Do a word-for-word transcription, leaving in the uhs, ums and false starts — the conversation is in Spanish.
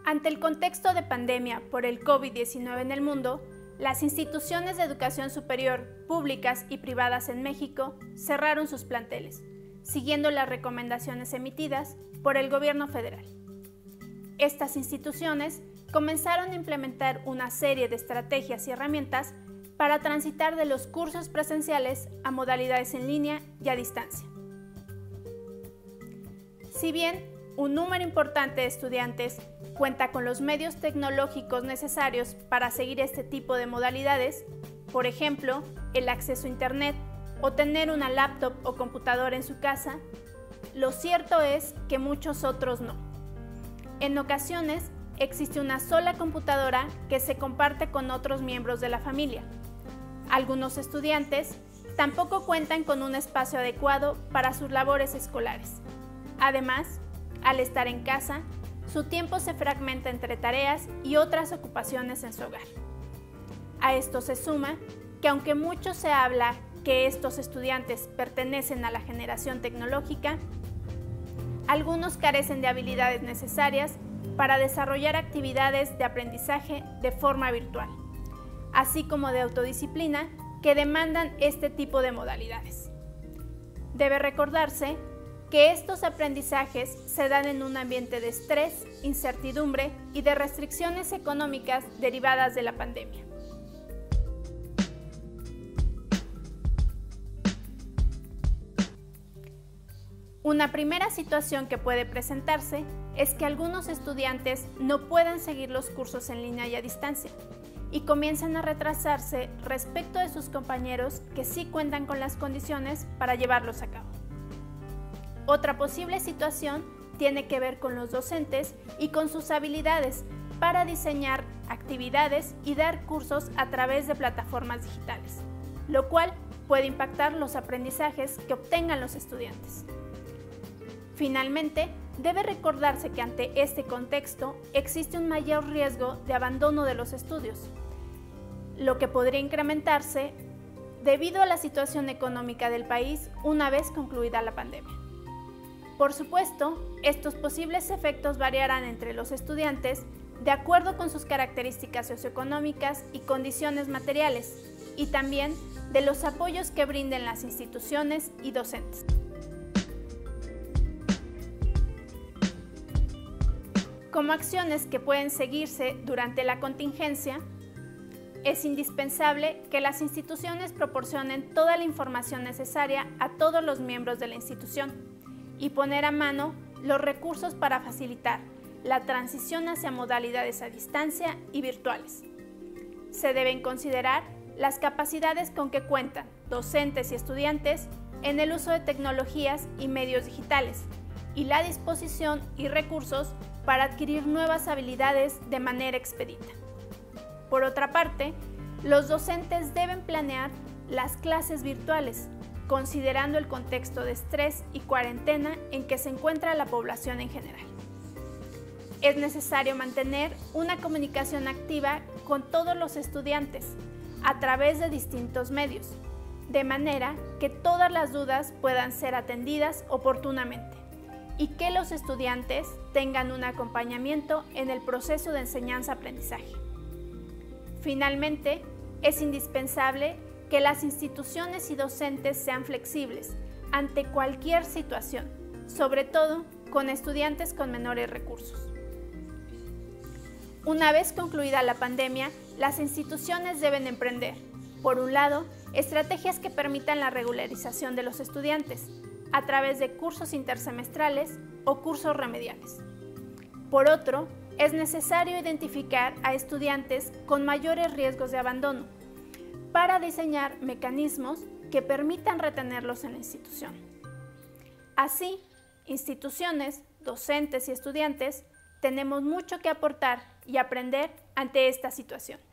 Ante el contexto de pandemia por el COVID diecinueve en el mundo, las instituciones de educación superior, públicas y privadas en México, cerraron sus planteles, siguiendo las recomendaciones emitidas por el gobierno federal. Estas instituciones comenzaron a implementar una serie de estrategias y herramientas para transitar de los cursos presenciales a modalidades en línea y a distancia. Si bien un número importante de estudiantes cuenta con los medios tecnológicos necesarios para seguir este tipo de modalidades, por ejemplo, el acceso a Internet o tener una laptop o computadora en su casa, lo cierto es que muchos otros no. En ocasiones, existe una sola computadora que se comparte con otros miembros de la familia. Algunos estudiantes tampoco cuentan con un espacio adecuado para sus labores escolares. Además, al estar en casa, su tiempo se fragmenta entre tareas y otras ocupaciones en su hogar. A esto se suma que aunque mucho se habla que estos estudiantes pertenecen a la generación tecnológica, algunos carecen de habilidades necesarias para desarrollar actividades de aprendizaje de forma virtual, así como de autodisciplina que demandan este tipo de modalidades. Debe recordarse que estos aprendizajes se dan en un ambiente de estrés, incertidumbre y de restricciones económicas derivadas de la pandemia. Una primera situación que puede presentarse es que algunos estudiantes no puedan seguir los cursos en línea y a distancia y comienzan a retrasarse respecto de sus compañeros que sí cuentan con las condiciones para llevarlos a cabo. Otra posible situación tiene que ver con los docentes y con sus habilidades para diseñar actividades y dar cursos a través de plataformas digitales, lo cual puede impactar los aprendizajes que obtengan los estudiantes. Finalmente, debe recordarse que ante este contexto existe un mayor riesgo de abandono de los estudios, lo que podría incrementarse debido a la situación económica del país una vez concluida la pandemia. Por supuesto, estos posibles efectos variarán entre los estudiantes de acuerdo con sus características socioeconómicas y condiciones materiales, y también de los apoyos que brinden las instituciones y docentes. Como acciones que pueden seguirse durante la contingencia, es indispensable que las instituciones proporcionen toda la información necesaria a todos los miembros de la institución y poner a mano los recursos para facilitar la transición hacia modalidades a distancia y virtuales. Se deben considerar las capacidades con que cuentan docentes y estudiantes en el uso de tecnologías y medios digitales y la disposición y recursos para adquirir nuevas habilidades de manera expedita. Por otra parte, los docentes deben planear las clases virtuales, considerando el contexto de estrés y cuarentena en que se encuentra la población en general. Es necesario mantener una comunicación activa con todos los estudiantes a través de distintos medios, de manera que todas las dudas puedan ser atendidas oportunamente y que los estudiantes tengan un acompañamiento en el proceso de enseñanza-aprendizaje. Finalmente, es indispensable que las instituciones y docentes sean flexibles ante cualquier situación, sobre todo con estudiantes con menores recursos. Una vez concluida la pandemia, las instituciones deben emprender, por un lado, estrategias que permitan la regularización de los estudiantes, a través de cursos intersemestrales o cursos remediales. Por otro, es necesario identificar a estudiantes con mayores riesgos de abandono, para diseñar mecanismos que permitan retenerlos en la institución. Así, instituciones, docentes y estudiantes tenemos mucho que aportar y aprender ante esta situación.